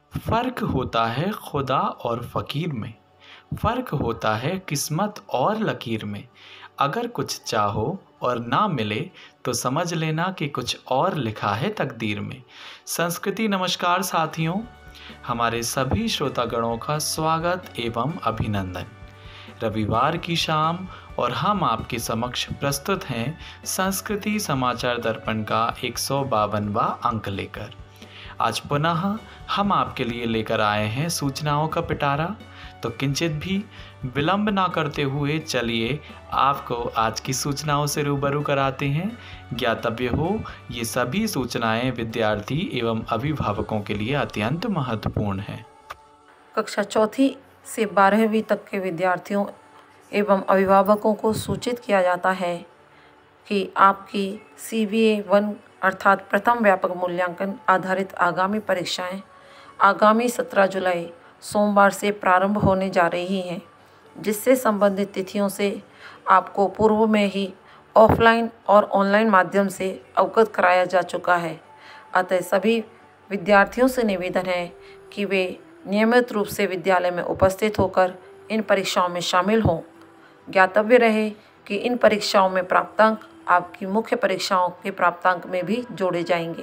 फ़र्क होता है खुदा और फ़कीर में, फ़र्क होता है किस्मत और लकीर में। अगर कुछ चाहो और ना मिले तो समझ लेना कि कुछ और लिखा है तकदीर में। संस्कृति नमस्कार साथियों, हमारे सभी श्रोतागणों का स्वागत एवं अभिनंदन। रविवार की शाम और हम आपके समक्ष प्रस्तुत हैं संस्कृति समाचार दर्पण का 152वां अंक लेकर। आज पुनः हम आपके लिए लेकर आए हैं सूचनाओं का पिटारा। तो किंचित भी विलंब ना करते हुए चलिए आपको आज की सूचनाओं से रूबरू कराते हैं। ज्ञातव्य हो, ये सभी सूचनाएं विद्यार्थी एवं अभिभावकों के लिए अत्यंत महत्वपूर्ण हैं। कक्षा चौथी से 12वीं तक के विद्यार्थियों एवं अभिभावकों को सूचित किया जाता है कि आपकी CBA 1 अर्थात प्रथम व्यापक मूल्यांकन आधारित आगामी परीक्षाएं आगामी 17 जुलाई सोमवार से प्रारंभ होने जा रही हैं, जिससे संबंधित तिथियों से आपको पूर्व में ही ऑफलाइन और ऑनलाइन माध्यम से अवगत कराया जा चुका है। अतः सभी विद्यार्थियों से निवेदन है कि वे नियमित रूप से विद्यालय में उपस्थित होकर इन परीक्षाओं में शामिल हों। ज्ञातव्य रहे कि इन परीक्षाओं में प्राप्तांक आपकी मुख्य परीक्षाओं के प्राप्तांक में भी जोड़े जाएंगे।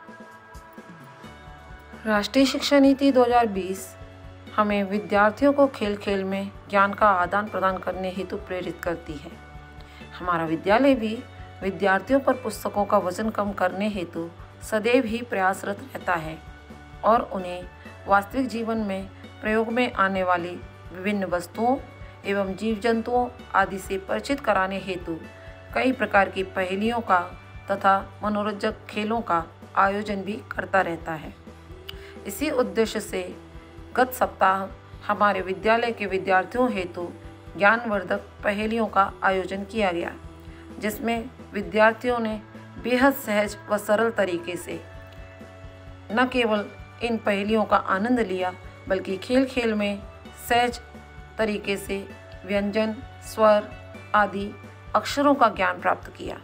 राष्ट्रीय शिक्षा नीति 2020 हमें विद्यार्थियों को खेल खेल में ज्ञान का आदान प्रदान करने हेतु प्रेरित करती है। हमारा विद्यालय भी विद्यार्थियों पर पुस्तकों का वजन कम करने हेतु सदैव ही प्रयासरत रहता है और उन्हें वास्तविक जीवन में प्रयोग में आने वाली विभिन्न वस्तुओं एवं जीव जंतुओं आदि से परिचित कराने हेतु कई प्रकार की पहेलियों का तथा मनोरंजक खेलों का आयोजन भी करता रहता है। इसी उद्देश्य से गत सप्ताह हमारे विद्यालय के विद्यार्थियों हेतु ज्ञानवर्धक पहेलियों का आयोजन किया गया, जिसमें विद्यार्थियों ने बेहद सहज व सरल तरीके से न केवल इन पहेलियों का आनंद लिया, बल्कि खेल खेल में सहज तरीके से व्यंजन, स्वर आदि अक्षरों का ज्ञान प्राप्त किया।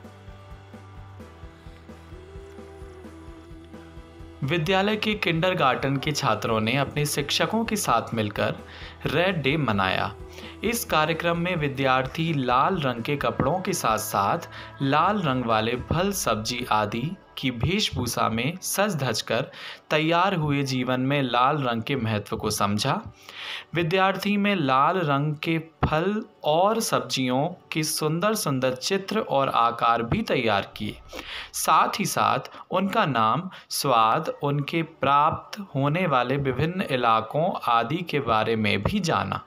विद्यालय के किंडरगार्टन के छात्रों ने अपने शिक्षकों के साथ मिलकर रेड डे मनाया। इस कार्यक्रम में विद्यार्थी लाल रंग के कपड़ों के साथ साथ लाल रंग वाले फल, सब्जी आदि की वेशभूषा में सज धज कर तैयार हुए जीवन में लाल रंग के महत्व को समझा। विद्यार्थी में लाल रंग के फल और सब्जियों के सुंदर सुंदर चित्र और आकार भी तैयार किए। साथ ही साथ उनका नाम, स्वाद, उनके प्राप्त होने वाले विभिन्न इलाकों आदि के बारे में भी जाना।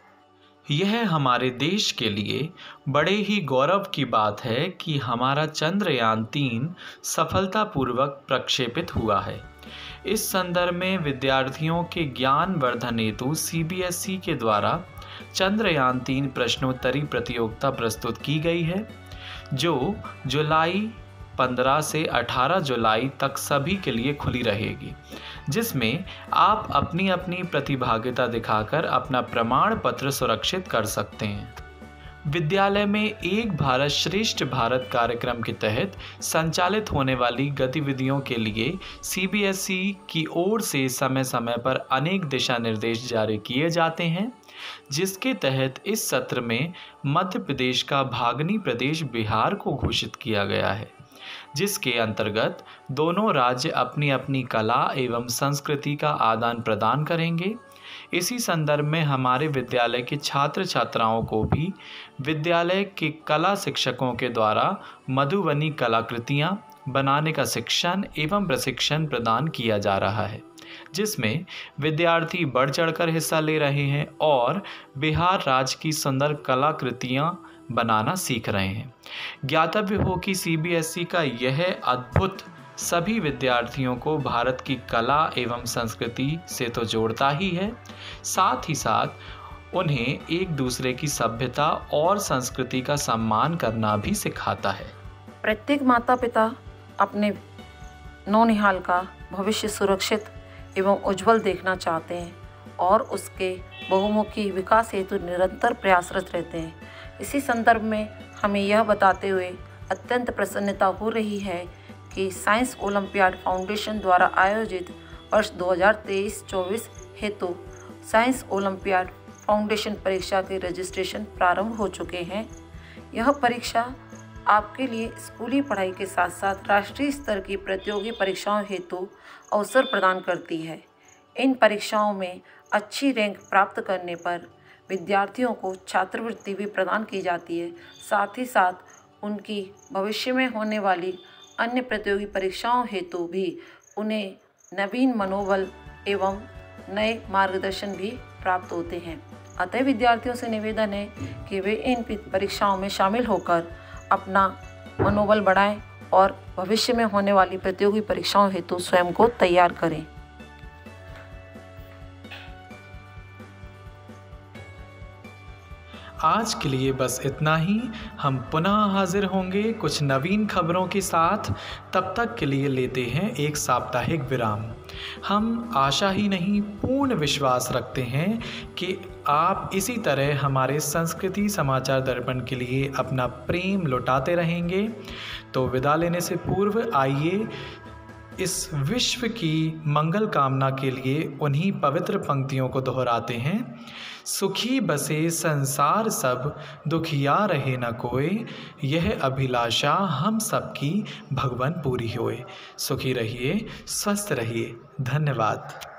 यह हमारे देश के लिए बड़े ही गौरव की बात है कि हमारा चंद्रयान 3 सफलतापूर्वक प्रक्षेपित हुआ है। इस संदर्भ में विद्यार्थियों के ज्ञान वर्धन हेतु CBSE के द्वारा चंद्रयान 3 प्रश्नोत्तरी प्रतियोगिता प्रस्तुत की गई है, जो जुलाई 15 से 18 जुलाई तक सभी के लिए खुली रहेगी, जिसमें आप अपनी अपनी प्रतिभागिता दिखाकर अपना प्रमाण पत्र सुरक्षित कर सकते हैं। विद्यालय में एक भारत श्रेष्ठ भारत कार्यक्रम के तहत संचालित होने वाली गतिविधियों के लिए CBSE की ओर से समय समय पर अनेक दिशा निर्देश जारी किए जाते हैं, जिसके तहत इस सत्र में मध्य प्रदेश का भागनी प्रदेश बिहार को घोषित किया गया है, जिसके अंतर्गत दोनों राज्य अपनी अपनी कला एवं संस्कृति का आदान प्रदान करेंगे। इसी संदर्भ में हमारे विद्यालय के छात्र छात्राओं को भी विद्यालय के कला शिक्षकों के द्वारा मधुबनी कलाकृतियाँ बनाने का शिक्षण एवं प्रशिक्षण प्रदान किया जा रहा है, जिसमें विद्यार्थी बढ़ चढ़कर हिस्सा ले रहे हैं और बिहार राज्य की सुंदर कलाकृतियाँ बनाना सीख रहे हैं। ज्ञातव्य हो कि CBSE का यह अद्भुत सभी विद्यार्थियों को भारत की कला एवं संस्कृति से तो जोड़ता ही है, साथ ही साथ उन्हें एक दूसरे की सभ्यता और संस्कृति का सम्मान करना भी सिखाता है। प्रत्येक माता पिता अपने नौनिहाल का भविष्य सुरक्षित एवं उज्जवल देखना चाहते हैं और उसके बहुमुखी विकास हेतु निरंतर प्रयासरत रहते हैं। इसी संदर्भ में हमें यह बताते हुए अत्यंत प्रसन्नता हो रही है कि साइंस ओलंपियाड फाउंडेशन द्वारा आयोजित वर्ष 2023-24 हेतु साइंस ओलंपियाड फाउंडेशन परीक्षा के रजिस्ट्रेशन प्रारंभ हो चुके हैं। यह परीक्षा आपके लिए स्कूली पढ़ाई के साथ साथ राष्ट्रीय स्तर की प्रतियोगी परीक्षाओं हेतु अवसर प्रदान करती है। इन परीक्षाओं में अच्छी रैंक प्राप्त करने पर विद्यार्थियों को छात्रवृत्ति भी प्रदान की जाती है। साथ ही साथ उनकी भविष्य में होने वाली अन्य प्रतियोगी परीक्षाओं हेतु भी उन्हें नवीन मनोबल एवं नए मार्गदर्शन भी प्राप्त होते हैं। अतः विद्यार्थियों से निवेदन है कि वे इन परीक्षाओं में शामिल होकर अपना मनोबल बढ़ाएं और भविष्य में होने वाली प्रतियोगी परीक्षाओं हेतु स्वयं को तैयार करें। आज के लिए बस इतना ही। हम पुनः हाजिर होंगे कुछ नवीन खबरों के साथ। तब तक के लिए लेते हैं एक साप्ताहिक विराम। हम आशा ही नहीं पूर्ण विश्वास रखते हैं कि आप इसी तरह हमारे संस्कृति समाचार दर्पण के लिए अपना प्रेम लुटाते रहेंगे। तो विदा लेने से पूर्व आइए इस विश्व की मंगल कामना के लिए उन्हीं पवित्र पंक्तियों को दोहराते हैं। सुखी बसे संसार सब, दुखिया रहे न कोई, यह अभिलाषा हम सबकी भगवान पूरी होए। सुखी रहिए, स्वस्थ रहिए। धन्यवाद।